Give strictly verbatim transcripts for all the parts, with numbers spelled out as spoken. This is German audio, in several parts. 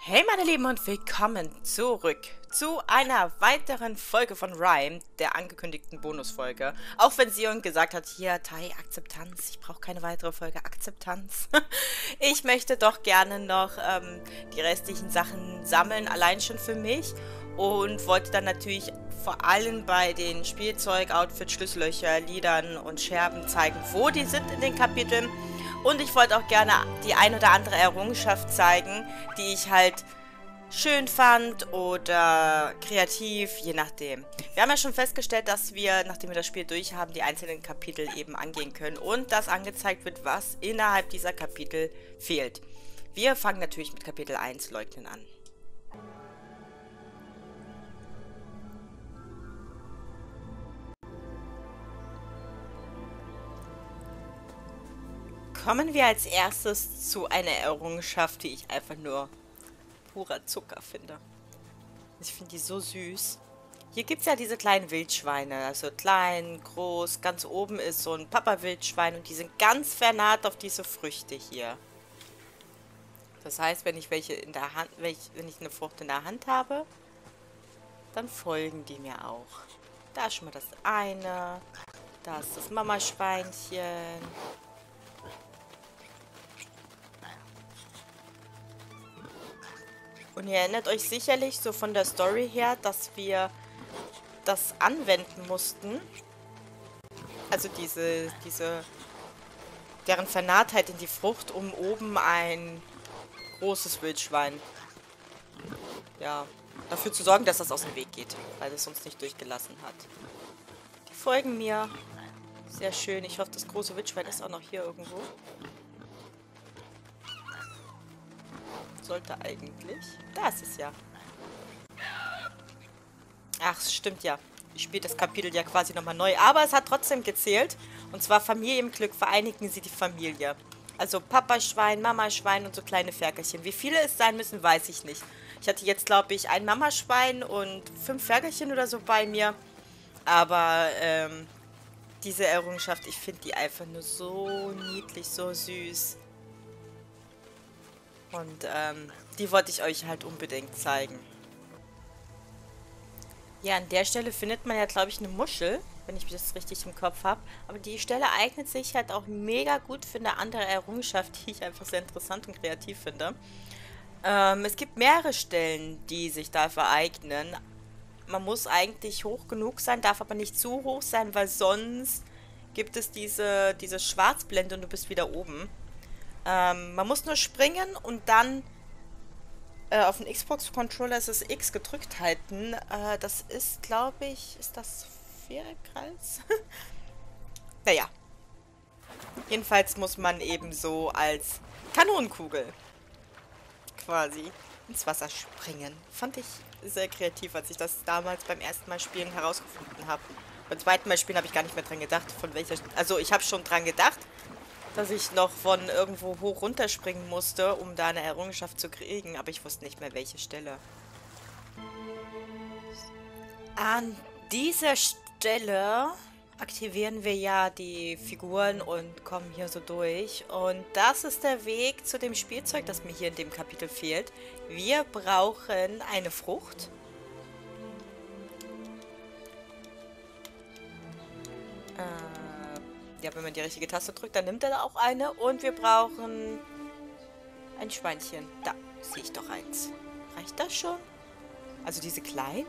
Hey meine Lieben und willkommen zurück zu einer weiteren Folge von Rime, der angekündigten Bonusfolge. Auch wenn Sion gesagt hat, hier, Tai, Akzeptanz, ich brauche keine weitere Folge, Akzeptanz. Ich möchte doch gerne noch ähm, die restlichen Sachen sammeln, allein schon für mich. Und wollte dann natürlich vor allem bei den Spielzeug, Outfit, Schlüssellöcher, Liedern und Scherben zeigen, wo die sind in den Kapiteln. Und ich wollte auch gerne die ein oder andere Errungenschaft zeigen, die ich halt schön fand oder kreativ, je nachdem. Wir haben ja schon festgestellt, dass wir, nachdem wir das Spiel durch haben, die einzelnen Kapitel eben angehen können und dass angezeigt wird, was innerhalb dieser Kapitel fehlt. Wir fangen natürlich mit Kapitel eins Leugnen an. Kommen wir als erstes zu einer Errungenschaft, die ich einfach nur purer Zucker finde. Ich finde die so süß. Hier gibt es ja diese kleinen Wildschweine. Also klein, groß, ganz oben ist so ein Papa-Wildschwein und die sind ganz vernarrt auf diese Früchte hier. Das heißt, wenn ich welche in der Hand, wenn ich, wenn ich eine Frucht in der Hand habe, dann folgen die mir auch. Da ist schon mal das eine. Da ist das Mamaschweinchen. Und ihr erinnert euch sicherlich so von der Story her, dass wir das anwenden mussten. Also diese, diese, deren Vernarrtheit in die Frucht, um oben ein großes Wildschwein, ja, dafür zu sorgen, dass das aus dem Weg geht, weil es uns nicht durchgelassen hat. Die folgen mir. Sehr schön. Ich hoffe, das große Wildschwein ist auch noch hier irgendwo. Sollte eigentlich. Da ist es ja. Ach, stimmt ja. Ich spiele das Kapitel ja quasi nochmal neu. Aber es hat trotzdem gezählt. Und zwar Familie im Glück. Vereinigen Sie die Familie. Also Papa-Schwein, Mama-Schwein und so kleine Ferkelchen. Wie viele es sein müssen, weiß ich nicht. Ich hatte jetzt, glaube ich, ein Mamaschwein und fünf Ferkelchen oder so bei mir. Aber ähm, diese Errungenschaft, ich finde die einfach nur so niedlich, so süß. Und ähm, die wollte ich euch halt unbedingt zeigen. Ja, an der Stelle findet man ja, glaube ich, eine Muschel, wenn ich das richtig im Kopf habe. Aber die Stelle eignet sich halt auch mega gut für eine andere Errungenschaft, die ich einfach sehr interessant und kreativ finde. Ähm, es gibt mehrere Stellen, die sich dafür eignen. Man muss eigentlich hoch genug sein, darf aber nicht zu hoch sein, weil sonst gibt es diese, diese Schwarzblende und du bist wieder oben. Ähm, man muss nur springen und dann äh, auf den Xbox-Controller ist es X gedrückt halten. Äh, das ist, glaube ich, ist das Vierkreis? Naja. Jedenfalls muss man eben so als Kanonenkugel quasi ins Wasser springen. Fand ich sehr kreativ, als ich das damals beim ersten Mal spielen herausgefunden habe. Beim zweiten Mal spielen habe ich gar nicht mehr dran gedacht, von welcher... Also ich habe schon dran gedacht, dass ich noch von irgendwo hoch runterspringen musste, um da eine Errungenschaft zu kriegen, aber ich wusste nicht mehr, welche Stelle. An dieser Stelle aktivieren wir ja die Figuren und kommen hier so durch. Und das ist der Weg zu dem Spielzeug, das mir hier in dem Kapitel fehlt. Wir brauchen eine Frucht. Äh... Ja, wenn man die richtige Taste drückt, dann nimmt er da auch eine. Und wir brauchen ein Schweinchen. Da sehe ich doch eins. Reicht das schon? Also diese kleinen?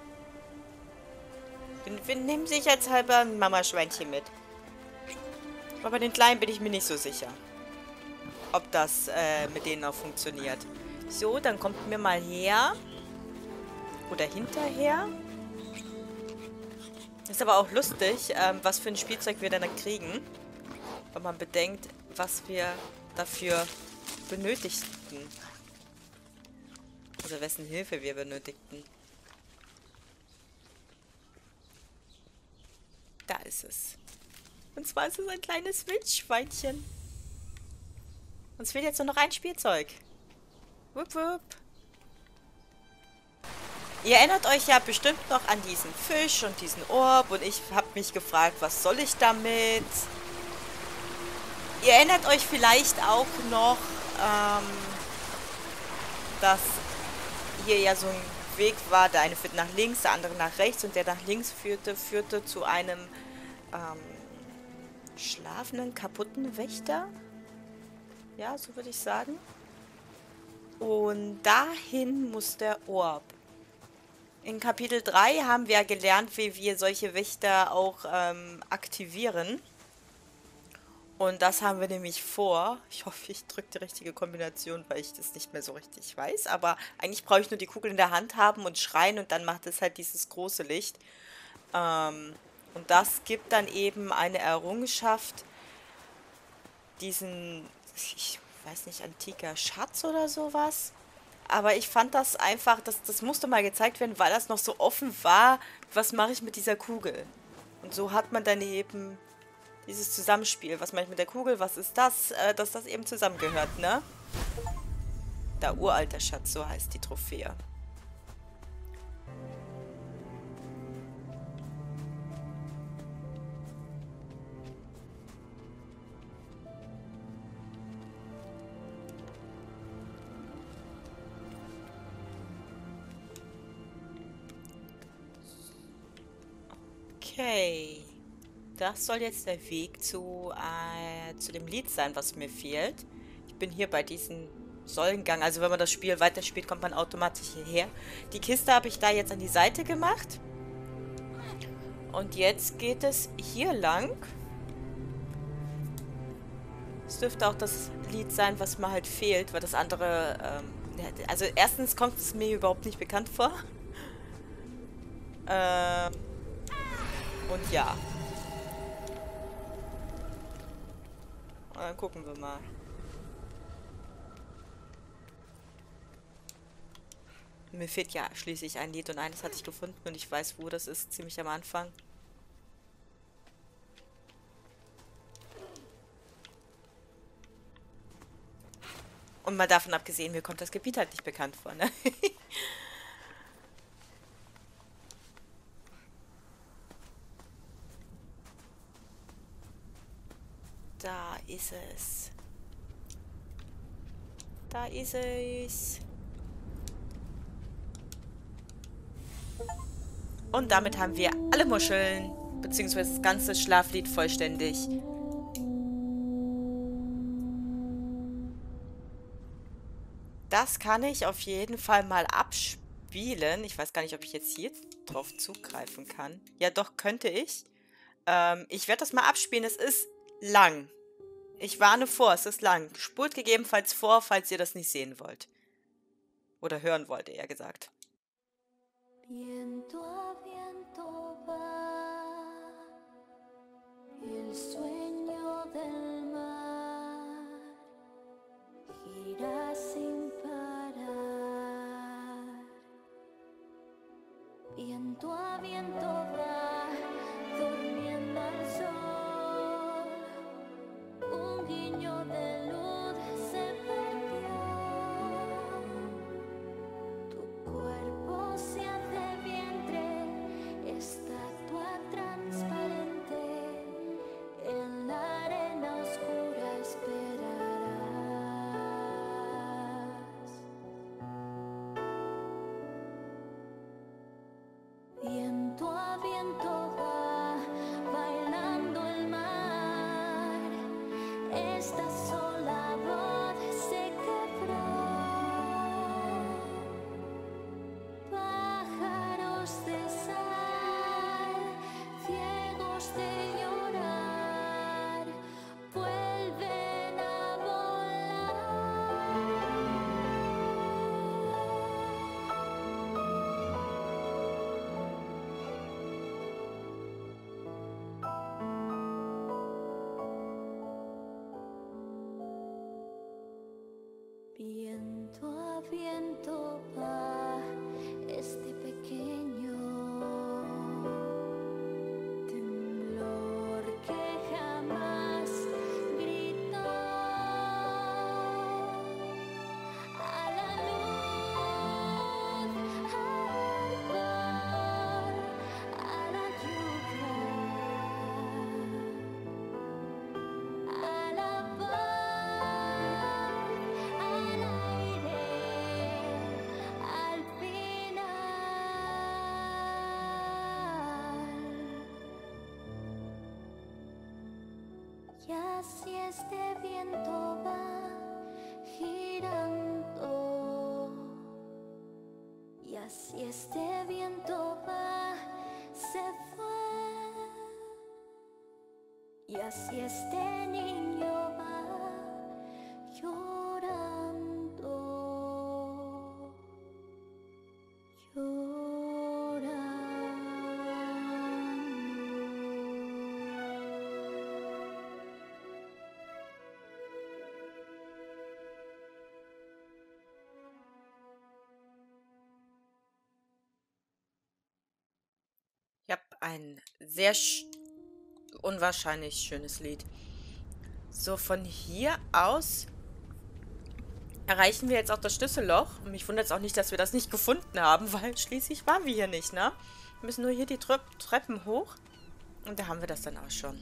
Wir, wir nehmen sicherheitshalber ein Mama-Schweinchen mit. Aber bei den kleinen bin ich mir nicht so sicher, ob das äh, mit denen auch funktioniert. So, dann kommt mir mal her. Oder hinterher. Ist aber auch lustig, ähm, was für ein Spielzeug wir dann kriegen, wenn man bedenkt, was wir dafür benötigten. Also wessen Hilfe wir benötigten. Da ist es. Und zwar ist es ein kleines Wildschweinchen. Uns fehlt jetzt nur noch ein Spielzeug. Wupp, wupp. Ihr erinnert euch ja bestimmt noch an diesen Fisch und diesen Orb und ich habe mich gefragt, was soll ich damit? Ihr erinnert euch vielleicht auch noch ähm, dass hier ja so ein Weg war, der eine führt nach links, der andere nach rechts und der nach links führte, führte zu einem ähm, schlafenden, kaputten Wächter. Ja, so würde ich sagen. Und dahin muss der Orb. In Kapitel drei haben wir gelernt, wie wir solche Wächter auch ähm, aktivieren. Und das haben wir nämlich vor. Ich hoffe, ich drücke die richtige Kombination, weil ich das nicht mehr so richtig weiß. Aber eigentlich brauche ich nur die Kugel in der Hand haben und schreien und dann macht es halt dieses große Licht. Ähm, und das gibt dann eben eine Errungenschaft, diesen, ich weiß nicht, antiker Schatz oder sowas. Aber ich fand das einfach, das, das musste mal gezeigt werden, weil das noch so offen war. Was mache ich mit dieser Kugel? Und so hat man dann eben dieses Zusammenspiel. Was mache ich mit der Kugel? Was ist das? Äh, dass das eben zusammengehört, ne? Der uralter Schatz, so heißt die Trophäe. Okay. Das soll jetzt der Weg zu, äh, zu dem Lied sein, was mir fehlt. Ich bin hier bei diesem Säulengang. Also wenn man das Spiel weiterspielt, kommt man automatisch hierher. Die Kiste habe ich da jetzt an die Seite gemacht. Und jetzt geht es hier lang. Es dürfte auch das Lied sein, was mir halt fehlt, weil das andere... Ähm, also erstens kommt es mir überhaupt nicht bekannt vor. Ähm, und ja. Und dann gucken wir mal. Mir fehlt ja schließlich ein Lied und eines hatte ich gefunden und ich weiß, wo das ist, ziemlich am Anfang. Und mal davon abgesehen, mir kommt das Gebiet halt nicht bekannt vor, ne? Da ist es. Da ist es. Und damit haben wir alle Muscheln, beziehungsweise das ganze Schlaflied vollständig. Das kann ich auf jeden Fall mal abspielen. Ich weiß gar nicht, ob ich jetzt hier drauf zugreifen kann. Ja, doch, könnte ich. Ähm, ich werde das mal abspielen. Es ist lang. Ich warne vor, es ist lang. Spult gegebenenfalls vor, falls ihr das nicht sehen wollt. Oder hören wollt, eher gesagt. Viento a viento va, el sueño del mar gira sin parar. Viento a viento va, durmiendo al sol, un guiño de luz se perdió. Tu cuerpo se hace vientre, estatua transparente, en la arena oscura esperarás. Viento a viento va, bailando el mar. Esta sola voz se quebró. Pájaros de sal, ciegos de llorar, vuelven a volar. Viento a viento va este pequeño temblor que jamás gritó a la luz, al mar, a la lluvia, a la paz, al aire. Y así este viento va girando. Y así este viento va, se fue. Y así este niño va llorando, llorando. Ja, ein sehr sch unwahrscheinlich schönes Lied. So, von hier aus erreichen wir jetzt auch das Schlüsselloch. Und mich wundert es auch nicht, dass wir das nicht gefunden haben, weil schließlich waren wir hier nicht, ne? Wir müssen nur hier die Tre Treppen hoch. Und da haben wir das dann auch schon.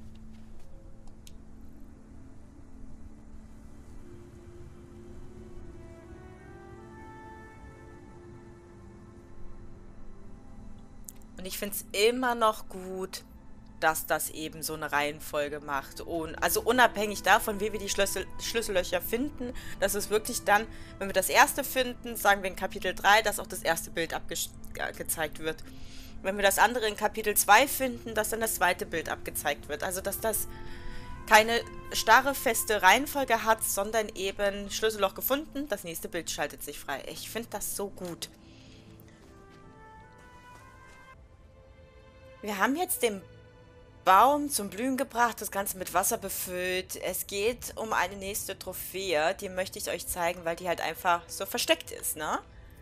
Und ich finde es immer noch gut, dass das eben so eine Reihenfolge macht. Und also unabhängig davon, wie wir die Schlüssel Schlüssellöcher finden, dass es wirklich dann, wenn wir das erste finden, sagen wir in Kapitel drei, dass auch das erste Bild abgezeigt wird. Wenn wir das andere in Kapitel zwei finden, dass dann das zweite Bild abgezeigt wird. Also dass das keine starre, feste Reihenfolge hat, sondern eben Schlüsselloch gefunden, das nächste Bild schaltet sich frei. Ich finde das so gut. Wir haben jetzt den Baum zum Blühen gebracht, das Ganze mit Wasser befüllt. Es geht um eine nächste Trophäe, die möchte ich euch zeigen, weil die halt einfach so versteckt ist, ne?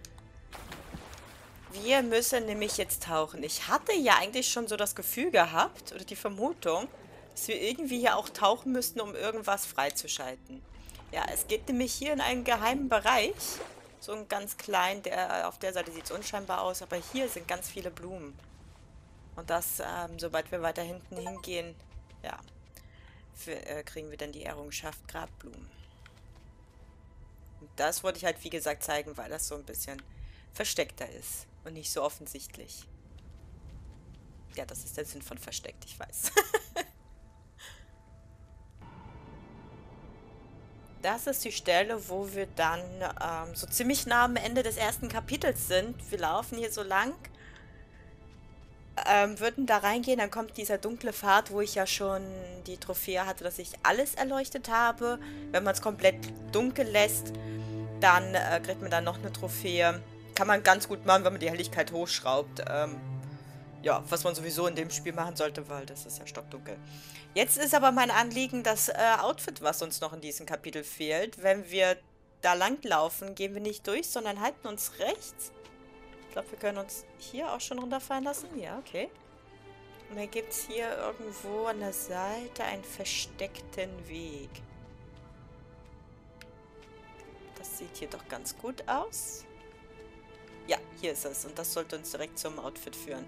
Wir müssen nämlich jetzt tauchen. Ich hatte ja eigentlich schon so das Gefühl gehabt, oder die Vermutung, dass wir irgendwie hier auch tauchen müssten, um irgendwas freizuschalten. Ja, es geht nämlich hier in einen geheimen Bereich. So einen ganz kleinen, der auf der Seite sieht es unscheinbar aus, aber hier sind ganz viele Blumen. Und das, ähm, sobald wir weiter hinten hingehen, ja, für, äh, kriegen wir dann die Errungenschaft Grabblumen. Und das wollte ich halt, wie gesagt, zeigen, weil das so ein bisschen versteckter ist und nicht so offensichtlich. Ja, das ist der Sinn von versteckt, ich weiß. Das ist die Stelle, wo wir dann ähm, so ziemlich nah am Ende des ersten Kapitels sind. Wir laufen hier so lang. Ähm, würden da reingehen, dann kommt dieser dunkle Pfad, wo ich ja schon die Trophäe hatte, dass ich alles erleuchtet habe. Wenn man es komplett dunkel lässt, dann äh, kriegt man dann noch eine Trophäe. Kann man ganz gut machen, wenn man die Helligkeit hochschraubt. Ähm, ja, was man sowieso in dem Spiel machen sollte, weil das ist ja stockdunkel. Jetzt ist aber mein Anliegen das äh, Outfit, was uns noch in diesem Kapitel fehlt. Wenn wir da lang laufen, gehen wir nicht durch, sondern halten uns rechts. Ich glaube, wir können uns hier auch schon runterfallen lassen. Ja, okay. Und dann gibt es hier irgendwo an der Seite einen versteckten Weg. Das sieht hier doch ganz gut aus. Ja, hier ist es. Und das sollte uns direkt zum Outfit führen.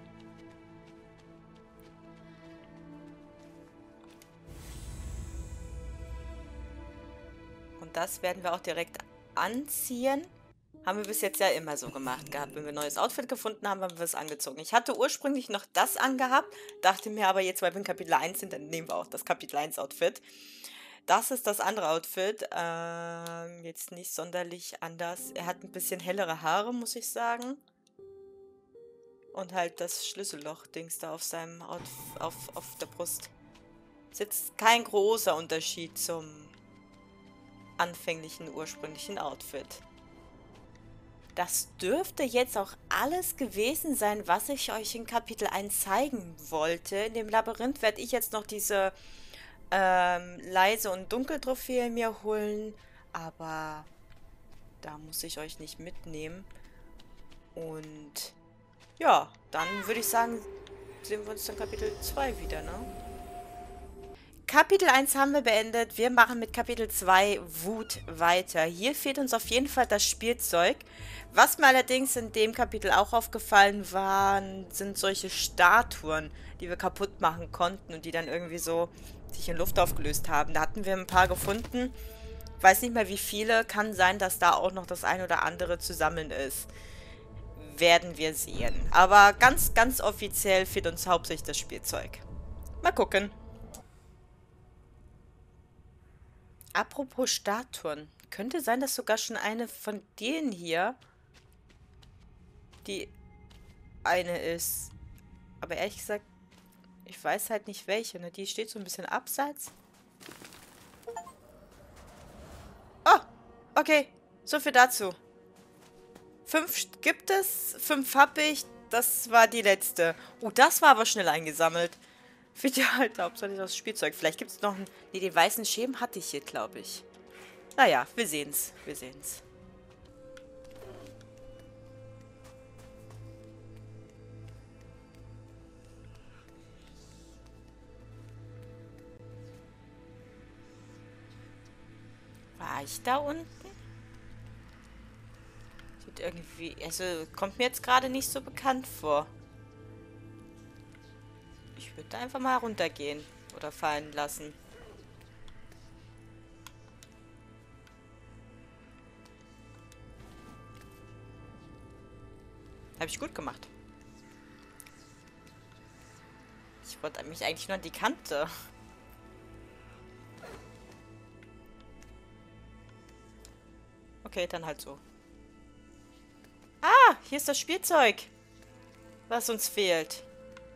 Und das werden wir auch direkt anziehen. Haben wir bis jetzt ja immer so gemacht gehabt. Wenn wir ein neues Outfit gefunden haben, haben wir es angezogen. Ich hatte ursprünglich noch das angehabt, dachte mir aber jetzt, weil wir in Kapitel eins sind, dann nehmen wir auch das Kapitel eins Outfit. Das ist das andere Outfit. Ähm, jetzt nicht sonderlich anders. Er hat ein bisschen hellere Haare, muss ich sagen. Und halt das Schlüsselloch-Dings da auf seinem Outf auf, auf der Brust. Ist jetzt kein großer Unterschied zum anfänglichen, ursprünglichen Outfit. Das dürfte jetzt auch alles gewesen sein, was ich euch in Kapitel eins zeigen wollte. In dem Labyrinth werde ich jetzt noch diese ähm, leise und dunkel Trophäe mir holen. Aber da muss ich euch nicht mitnehmen. Und ja, dann würde ich sagen, sehen wir uns in Kapitel zwei wieder, ne? Kapitel eins haben wir beendet. Wir machen mit Kapitel zwei Wut weiter. Hier fehlt uns auf jeden Fall das Spielzeug. Was mir allerdings in dem Kapitel auch aufgefallen waren, sind solche Statuen, die wir kaputt machen konnten und die dann irgendwie so sich in Luft aufgelöst haben. Da hatten wir ein paar gefunden. Ich weiß nicht mehr wie viele. Kann sein, dass da auch noch das ein oder andere zu sammeln ist. Werden wir sehen. Aber ganz, ganz offiziell fehlt uns hauptsächlich das Spielzeug. Mal gucken. Apropos Statuen. Könnte sein, dass sogar schon eine von denen hier die eine ist. Aber ehrlich gesagt, ich weiß halt nicht welche. Ne? Die steht so ein bisschen abseits. Oh, okay. So viel dazu. Fünf gibt es. Fünf habe ich. Das war die letzte. Oh, das war aber schnell eingesammelt. Für die halt hauptsächlich das Spielzeug. Vielleicht gibt es noch einen... Nee, den weißen Schemen hatte ich hier, glaube ich. Naja, wir sehen's. Wir sehen's. War ich da unten? Sieht irgendwie... Also, kommt mir jetzt gerade nicht so bekannt vor. Ich würde einfach mal runtergehen. Oder fallen lassen. Habe ich gut gemacht. Ich wollte mich eigentlich nur an die Kante. Okay, dann halt so. Ah, hier ist das Spielzeug, was uns fehlt.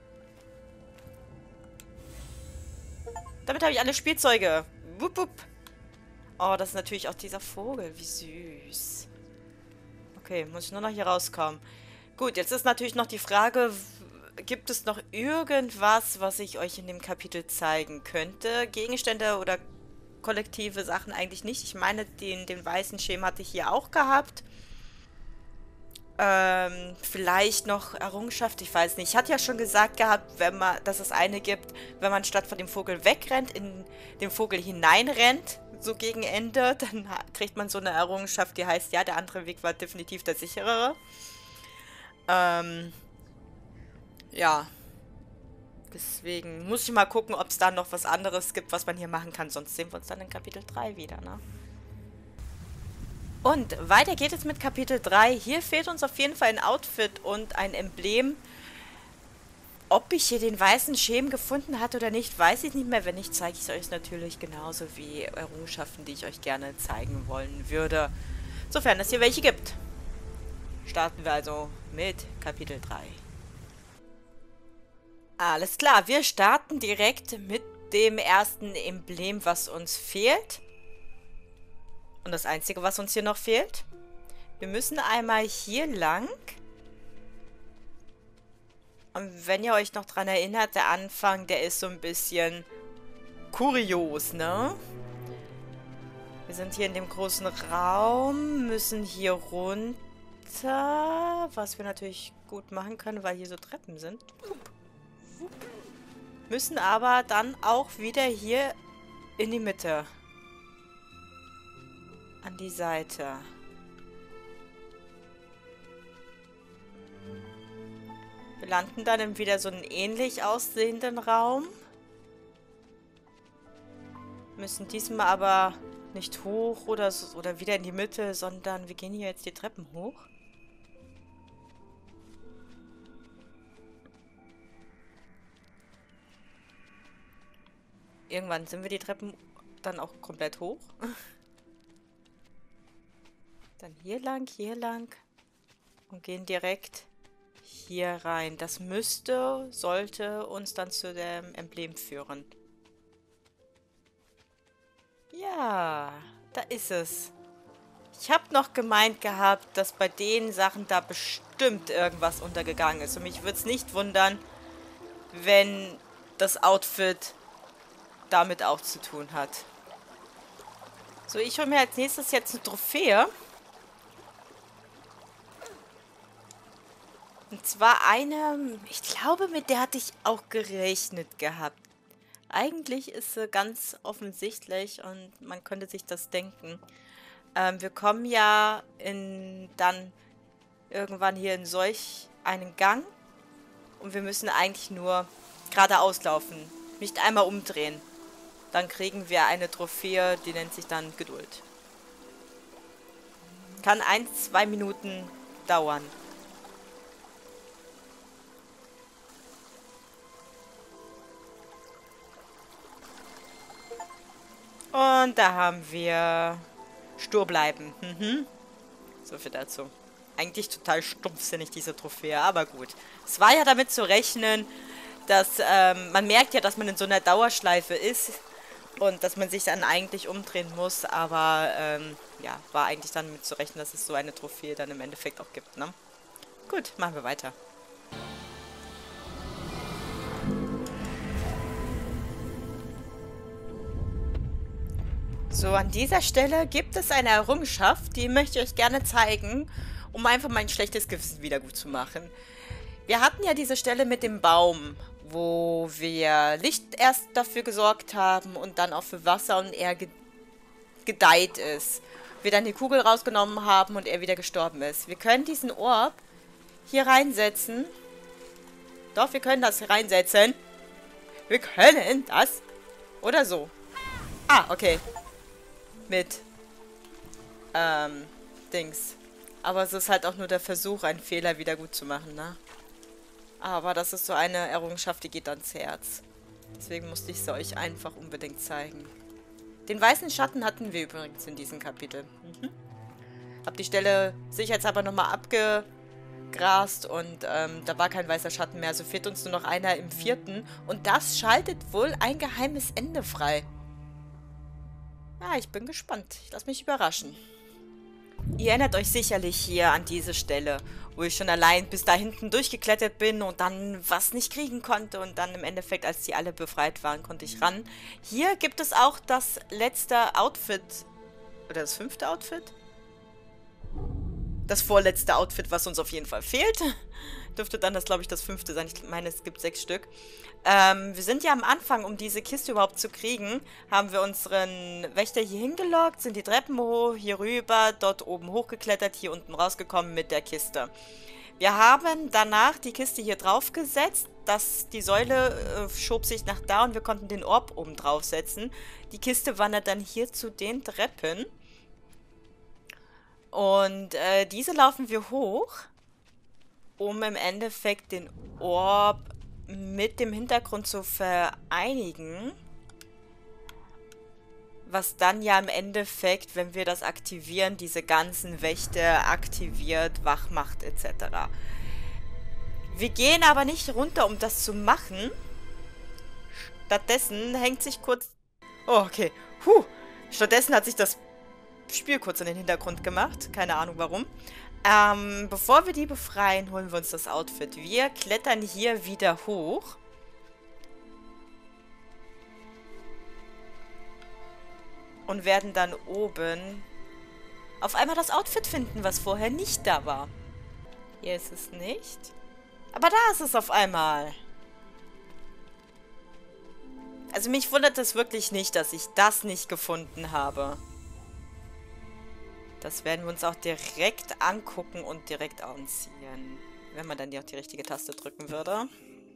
Damit habe ich alle Spielzeuge. Wupp, wupp. Oh, das ist natürlich auch dieser Vogel. Wie süß. Okay, muss ich nur noch hier rauskommen. Gut, jetzt ist natürlich noch die Frage, gibt es noch irgendwas, was ich euch in dem Kapitel zeigen könnte? Gegenstände oder kollektive Sachen eigentlich nicht. Ich meine, den, den weißen Schemen hatte ich hier auch gehabt. Ähm, vielleicht noch Errungenschaft, ich weiß nicht. Ich hatte ja schon gesagt gehabt, wenn man, dass es eine gibt, wenn man statt von dem Vogel wegrennt, in den Vogel hineinrennt, so gegen Ende, dann kriegt man so eine Errungenschaft, die heißt, ja, der andere Weg war definitiv der sicherere. Ähm, ja. Deswegen muss ich mal gucken, ob es da noch was anderes gibt, was man hier machen kann. Sonst sehen wir uns dann in Kapitel drei wieder, ne? Und weiter geht es mit Kapitel drei. Hier fehlt uns auf jeden Fall ein Outfit und ein Emblem. Ob ich hier den weißen Schemen gefunden hatte oder nicht, weiß ich nicht mehr. Wenn nicht, zeige ich es euch natürlich genauso wie Errungenschaften, die ich euch gerne zeigen wollen würde. Sofern es hier welche gibt. Starten wir also mit Kapitel drei. Alles klar, wir starten direkt mit dem ersten Emblem, was uns fehlt. Und das Einzige, was uns hier noch fehlt. Wir müssen einmal hier lang. Und wenn ihr euch noch dran erinnert, der Anfang, der ist so ein bisschen kurios, ne? Wir sind hier in dem großen Raum, müssen hier runter, was wir natürlich gut machen können, weil hier so Treppen sind. Müssen aber dann auch wieder hier in die Mitte. An die Seite. Wir landen dann in wieder so einen ähnlich aussehenden Raum. Müssen diesmal aber nicht hoch oder, so, oder wieder in die Mitte, sondern wir gehen hier jetzt die Treppen hoch. Irgendwann sind wir die Treppen dann auch komplett hoch. Dann hier lang, hier lang und gehen direkt hier rein. Das müsste, sollte uns dann zu dem Emblem führen. Ja, da ist es. Ich habe noch gemeint gehabt, dass bei den Sachen da bestimmt irgendwas untergegangen ist. Und mich würde es nicht wundern, wenn das Outfit damit auch zu tun hat. So, ich hole mir als nächstes jetzt eine Trophäe. Und zwar eine, ich glaube, mit der hatte ich auch gerechnet gehabt. Eigentlich ist sie ganz offensichtlich und man könnte sich das denken. Ähm, wir kommen ja in, dann irgendwann hier in solch einen Gang und wir müssen eigentlich nur geradeaus laufen, nicht einmal umdrehen. Dann kriegen wir eine Trophäe, die nennt sich dann Geduld. Kann ein, zwei Minuten dauern. Und da haben wir stur bleiben. Mhm. So viel dazu. Eigentlich total stumpfsinnig, diese Trophäe, aber gut. Es war ja damit zu rechnen, dass ähm, man merkt ja, dass man in so einer Dauerschleife ist und dass man sich dann eigentlich umdrehen muss, aber ähm, ja, war eigentlich dann damit zu rechnen, dass es so eine Trophäe dann im Endeffekt auch gibt, ne? Gut, machen wir weiter. So, an dieser Stelle gibt es eine Errungenschaft, die möchte ich euch gerne zeigen, um einfach mein schlechtes Gewissen wieder gut zu machen. Wir hatten ja diese Stelle mit dem Baum, wo wir Licht erst dafür gesorgt haben und dann auch für Wasser und er ge gedeiht ist. Wir dann die Kugel rausgenommen haben und er wieder gestorben ist. Wir können diesen Orb hier reinsetzen. Doch, wir können das reinsetzen. Wir können das. Oder so. Ah, okay. Mit ähm, Dings. Aber es ist halt auch nur der Versuch, einen Fehler wieder gut zu machen, ne? Aber das ist so eine Errungenschaft, die geht ans Herz. Deswegen musste ich sie euch einfach unbedingt zeigen. Den weißen Schatten hatten wir übrigens in diesem Kapitel. Mhm. Hab die Stelle sicherheitshalber nochmal abgegrast und ähm, da war kein weißer Schatten mehr. Also fehlt uns nur noch einer im vierten. Und das schaltet wohl ein geheimes Ende frei. Ja, ich bin gespannt. Ich lasse mich überraschen. Ihr erinnert euch sicherlich hier an diese Stelle, wo ich schon allein bis da hinten durchgeklettert bin und dann was nicht kriegen konnte und dann im Endeffekt, als die alle befreit waren, konnte ich ran. Hier gibt es auch das letzte Outfit, oder das fünfte Outfit? Das vorletzte Outfit, was uns auf jeden Fall fehlt. Dürfte dann das, glaube ich, das fünfte sein. Ich meine, es gibt sechs Stück. Ähm, wir sind ja am Anfang, um diese Kiste überhaupt zu kriegen, haben wir unseren Wächter hier hingelockt, sind die Treppen hoch, hier rüber, dort oben hochgeklettert, hier unten rausgekommen mit der Kiste. Wir haben danach die Kiste hier draufgesetzt, dass die Säule äh, schob sich nach da und wir konnten den Orb oben draufsetzen. Die Kiste wandert dann hier zu den Treppen. Und äh, diese laufen wir hoch, um im Endeffekt den Orb mit dem Hintergrund zu vereinigen. Was dann ja im Endeffekt, wenn wir das aktivieren, diese ganzen Wächter aktiviert, wach macht et cetera. Wir gehen aber nicht runter, um das zu machen. Stattdessen hängt sich kurz... Oh, okay. Puh. Stattdessen hat sich das Spiel kurz in den Hintergrund gemacht. Keine Ahnung warum. Ähm, bevor wir die befreien, holen wir uns das Outfit. Wir klettern hier wieder hoch. Und werden dann oben auf einmal das Outfit finden, was vorher nicht da war. Hier ist es nicht. Aber da ist es auf einmal. Also mich wundert es wirklich nicht, dass ich das nicht gefunden habe. Das werden wir uns auch direkt angucken und direkt anziehen. Wenn man dann ja auch die richtige Taste drücken würde.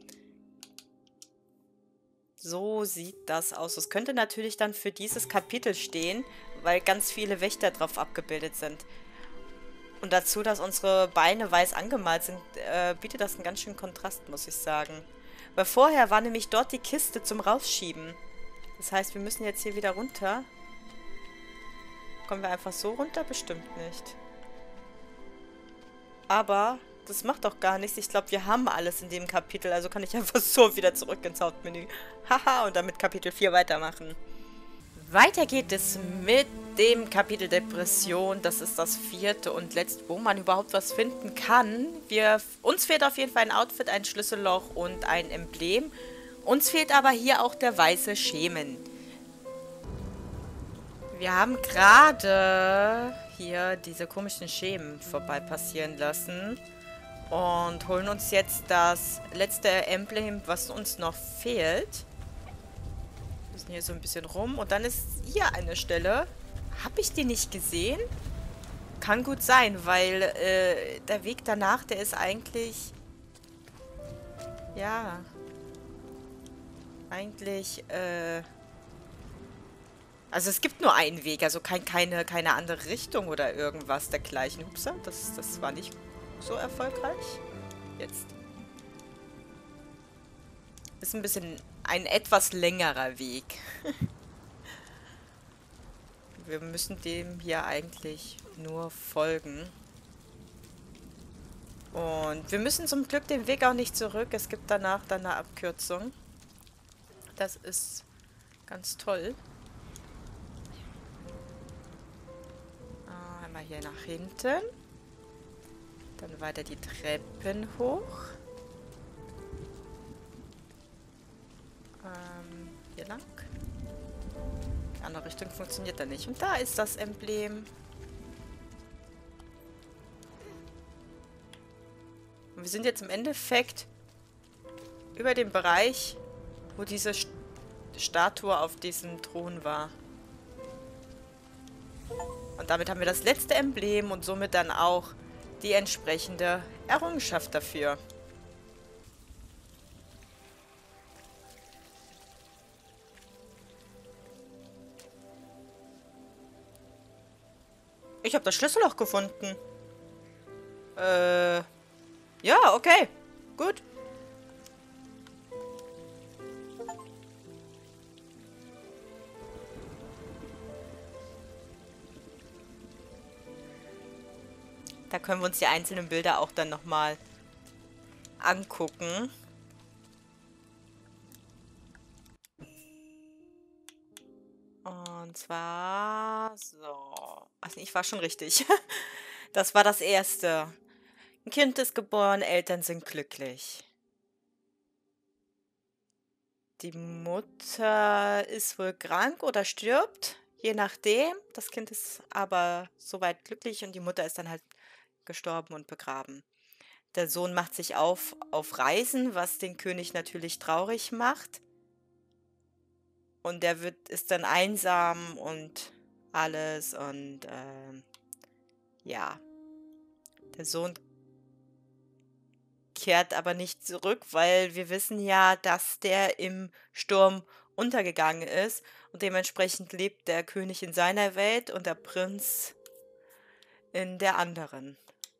So sieht das aus. Es könnte natürlich dann für dieses Kapitel stehen, weil ganz viele Wächter drauf abgebildet sind. Und dazu, dass unsere Beine weiß angemalt sind, äh, bietet das einen ganz schönen Kontrast, muss ich sagen. Weil vorher war nämlich dort die Kiste zum Rausschieben. Das heißt, wir müssen jetzt hier wieder runter. Kommen wir einfach so runter? Bestimmt nicht. Aber das macht doch gar nichts. Ich glaube, wir haben alles in dem Kapitel. Also kann ich einfach so wieder zurück ins Hauptmenü. Haha, und dann mit Kapitel vier weitermachen. Weiter geht es mit dem Kapitel Depression. Das ist das vierte und letzte, wo man überhaupt was finden kann. Wir, uns fehlt auf jeden Fall ein Outfit, ein Schlüsselloch und ein Emblem. Uns fehlt aber hier auch der weiße Schemen. Wir haben gerade hier diese komischen Schemen vorbei passieren lassen. Und holen uns jetzt das letzte Emblem, was uns noch fehlt. Wir sind hier so ein bisschen rum. Und dann ist hier eine Stelle. Habe ich die nicht gesehen? Kann gut sein, weil äh, der Weg danach, der ist eigentlich... Ja. Eigentlich, äh... Also es gibt nur einen Weg, also kein, keine, keine andere Richtung oder irgendwas dergleichen. Upsa, das, das war nicht so erfolgreich. Jetzt. Ist ein bisschen ein etwas längerer Weg. Wir müssen dem hier eigentlich nur folgen. Und wir müssen zum Glück den Weg auch nicht zurück. Es gibt danach dann eine Abkürzung. Das ist ganz toll. Ah, einmal hier nach hinten. Dann weiter die Treppen hoch. Ähm, hier lang. Die andere Richtung funktioniert da nicht. Und da ist das Emblem. Und wir sind jetzt im Endeffekt über dem Bereich, wo diese St- Statue auf diesem Thron war. Und damit haben wir das letzte Emblem und somit dann auch die entsprechende Errungenschaft dafür. Ich habe das Schlüsselloch gefunden. Äh, ja, okay. Gut. Da können wir uns die einzelnen Bilder auch dann nochmal angucken. Und zwar so. Ach nee, ich war schon richtig. Das war das erste. Ein Kind ist geboren, Eltern sind glücklich. Die Mutter ist wohl krank oder stirbt, je nachdem. Das Kind ist aber soweit glücklich und die Mutter ist dann halt gestorben und begraben. Der Sohn macht sich auf auf Reisen, was den König natürlich traurig macht. Und der wird ist dann einsam und alles und ähm, ja, der Sohn kehrt aber nicht zurück, weil wir wissen ja, dass der im Sturm untergegangen ist und dementsprechend lebt der König in seiner Welt und der Prinz in der anderen.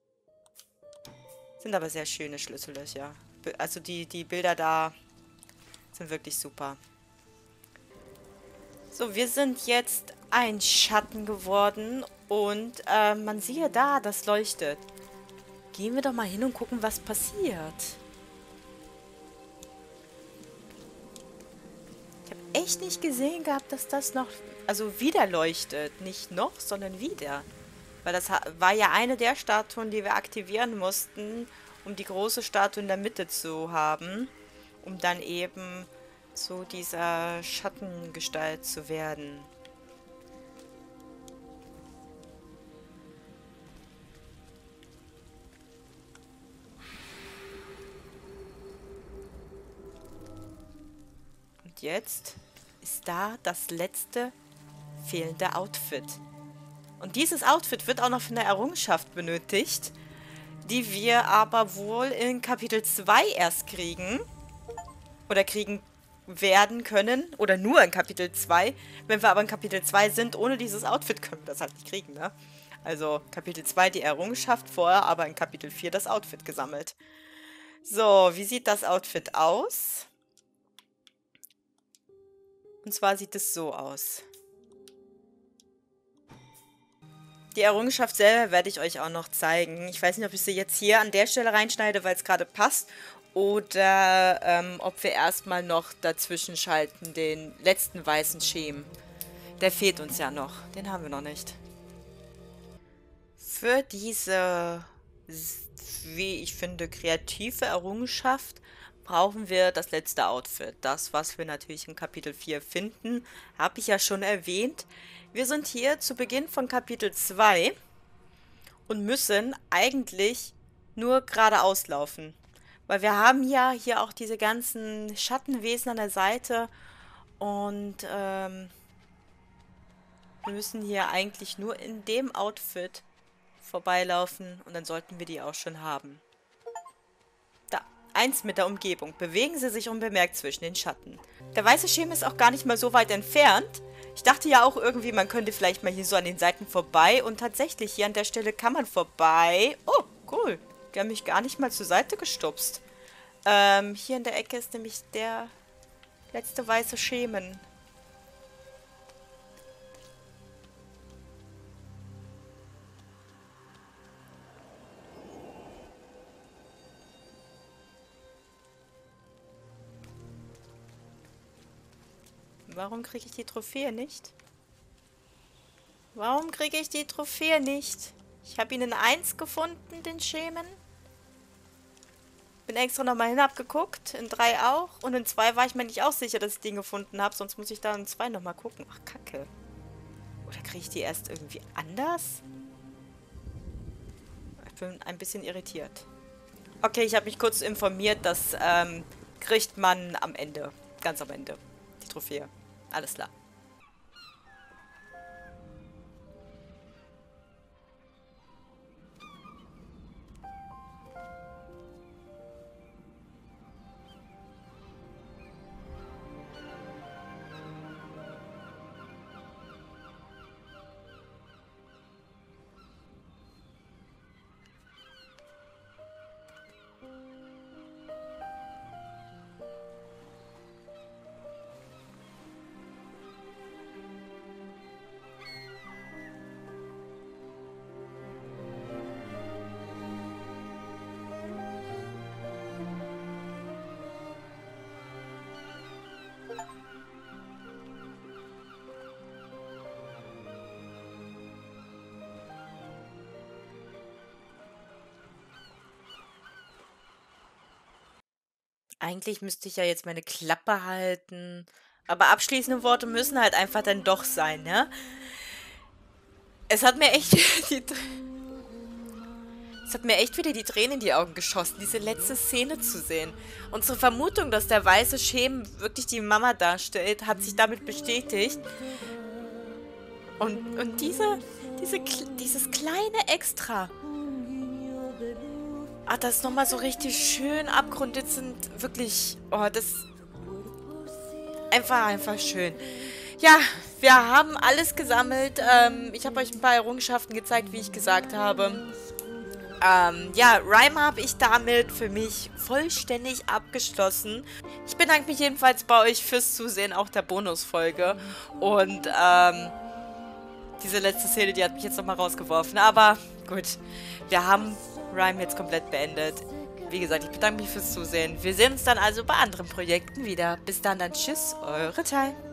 Sind aber sehr schöne Schlüssellöcher. Bi- Also die, die Bilder da sind wirklich super. So, wir sind jetzt ein Schatten geworden und äh, man siehe da, das leuchtet. Gehen wir doch mal hin und gucken, was passiert. Ich habe echt nicht gesehen gehabt, dass das noch, also wieder leuchtet. Nicht noch, sondern wieder. Weil das ha- war ja eine der Statuen, die wir aktivieren mussten, um die große Statue in der Mitte zu haben, um dann eben zu dieser Schattengestalt zu werden. Und jetzt ist da das letzte fehlende Outfit. Und dieses Outfit wird auch noch für eine Errungenschaft benötigt, die wir aber wohl in Kapitel zwei erst kriegen. Oder kriegen werden können. Oder nur in Kapitel zwei. Wenn wir aber in Kapitel zwei sind, ohne dieses Outfit, können wir das halt nicht kriegen, ne? Also Kapitel zwei die Errungenschaft, vorher aber in Kapitel vier das Outfit gesammelt. So, wie sieht das Outfit aus? Und zwar sieht es so aus. Die Errungenschaft selber werde ich euch auch noch zeigen. Ich weiß nicht, ob ich sie jetzt hier an der Stelle reinschneide, weil es gerade passt. Oder ähm, ob wir erstmal noch dazwischen schalten, den letzten weißen Schemen. Der fehlt uns ja noch. Den haben wir noch nicht. Für diese, wie ich finde, kreative Errungenschaft brauchen wir das letzte Outfit. Das, was wir natürlich in Kapitel vier finden, habe ich ja schon erwähnt. Wir sind hier zu Beginn von Kapitel zwei und müssen eigentlich nur geradeaus laufen. Weil wir haben ja hier auch diese ganzen Schattenwesen an der Seite und ähm, wir müssen hier eigentlich nur in dem Outfit vorbeilaufen und dann sollten wir die auch schon haben. Da, eins mit der Umgebung. Bewegen Sie sich unbemerkt zwischen den Schatten. Der weiße Schemel ist auch gar nicht mal so weit entfernt. Ich dachte ja auch irgendwie, man könnte vielleicht mal hier so an den Seiten vorbei. Und tatsächlich, hier an der Stelle kann man vorbei. Oh, cool. Die haben mich gar nicht mal zur Seite gestupst. Ähm, hier in der Ecke ist nämlich der letzte weiße Schemen. Warum kriege ich die Trophäe nicht? Warum kriege ich die Trophäe nicht? Ich habe ihn in eins gefunden, den Schemen. Bin extra nochmal hin, hab geguckt. In drei auch. Und in zwei war ich mir nicht auch sicher, dass ich den gefunden habe. Sonst muss ich da in zwei nochmal gucken. Ach, Kacke. Oder kriege ich die erst irgendwie anders? Ich bin ein bisschen irritiert. Okay, ich habe mich kurz informiert. Das ähm, kriegt man am Ende. Ganz am Ende. Die Trophäe. Alles klar. Eigentlich müsste ich ja jetzt meine Klappe halten. Aber abschließende Worte müssen halt einfach dann doch sein, ne? Es hat mir echt die, es hat mir echt wieder die Tränen in die Augen geschossen, diese letzte Szene zu sehen. Unsere Vermutung, dass der weiße Schemen wirklich die Mama darstellt, hat sich damit bestätigt. Und, und diese, diese, dieses kleine Extra hat das nochmal so richtig schön abgerundet. Sind wirklich, oh, das einfach, einfach schön. Ja, wir haben alles gesammelt. Ähm, ich habe euch ein paar Errungenschaften gezeigt, wie ich gesagt habe. Ähm, ja, Rime habe ich damit für mich vollständig abgeschlossen. Ich bedanke mich jedenfalls bei euch fürs Zusehen, auch der Bonusfolge. Und, ähm, diese letzte Szene, die hat mich jetzt nochmal rausgeworfen. Aber gut, wir haben Rime jetzt komplett beendet. Wie gesagt, ich bedanke mich fürs Zusehen. Wir sehen uns dann also bei anderen Projekten wieder. Bis dann, dann tschüss, eure Tai.